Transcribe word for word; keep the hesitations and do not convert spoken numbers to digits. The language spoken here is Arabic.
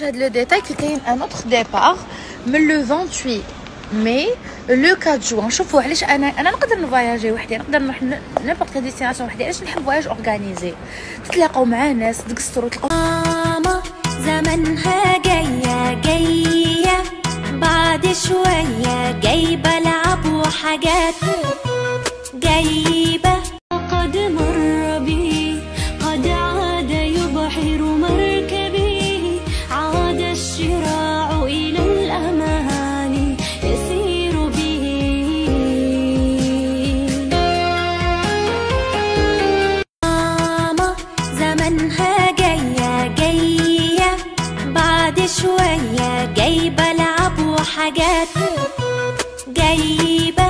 نبارطاج هاد لو ديتاي كي كاين ان اوتر ديبار من لو ثمانية مي لو أربعة جوان. شوفوا علاش انا انا نقدر نفواياجي وحدي، نقدر نروح نيمبورط ديستيناسيون وحدي. علاش نحب فواياج اورغانيزي، تتلاقاو مع ناس، تقصروا، تلقاو ماما زمنها جايه جايه بعد شويه، جايبه لعب وحاجات، جايبه قد مر بي، قد عاد يبحر مركبي، عاد الشراع الى الامان يسير به. ماما زمنها جايه جايه بعد شويه، جايبه لعب وحاجات، جايبه